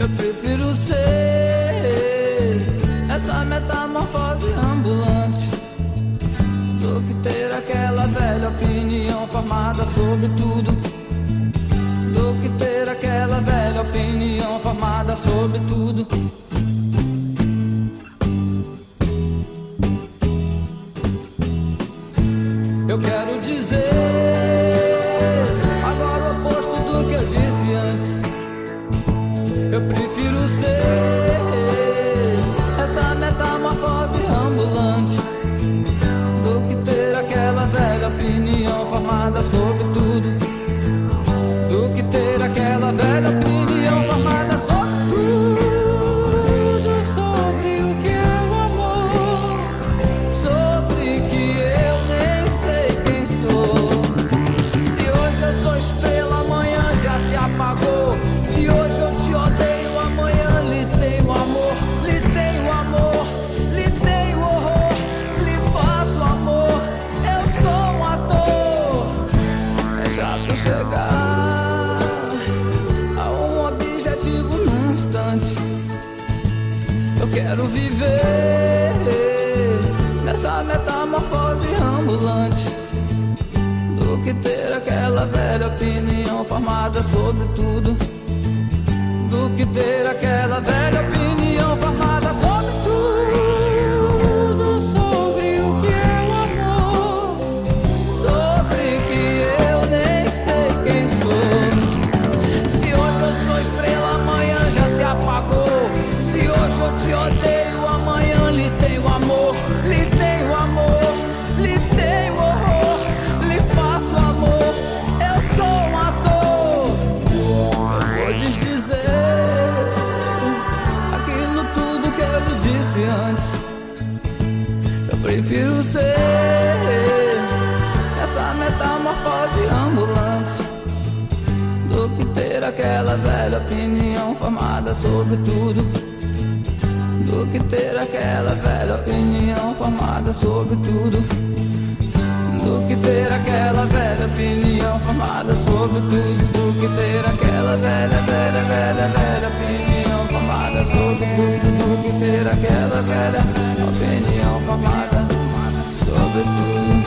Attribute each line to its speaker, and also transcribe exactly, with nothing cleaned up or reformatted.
Speaker 1: Eu prefiro ser essa metamorfose ambulante do que ter aquela velha opinião formada sobre tudo. Do que ter aquela velha opinião formada sobre tudo. Eu quero dizer agora o oposto do que eu disse antes. Eu prefiro ser essa metamorfose ambulante do que ter aquela velha opinião formada sobre tudo. Do que ter aquela velha opinião formada sobre tudo. Sobre o que é o amor, sobre que eu nem sei quem sou. Se hoje eu sou estrela, amanhã já se apagou. Se hoje eu te odeio, amanhã lhe tenho amor. Lhe tenho amor, lhe tenho horror, lhe faço amor. Eu sou um ator. É chato chegar a um objetivo num instante. Eu quero viver nessa metamorfose ambulante do que ter aquela velha opinião formada sobre tudo. Do que ter aquela velha opinião formada sobre tudo. Sobre o que é o amor, sobre que eu nem sei quem sou. Se hoje eu sou estrela, amanhã já se apagou. Se hoje eu te odeio, amanhã lhe tenho amor. Lhe tenho amor, lhe tenho horror, lhe faço amor. Eu sou um ator. Podes dizer aquilo tudo que eu lhe disse antes. Eu prefiro ser essa metamorfose ambulante do que ter aquela velha opinião formada sobre tudo. Do que ter aquela velha opinião formada sobre tudo. Do que ter aquela velha opinião formada sobre tudo. Do que ter aquela velha, velha, velha, velha opinião formada sobre tudo. Do que ter aquela velha opinião formada sobre tudo.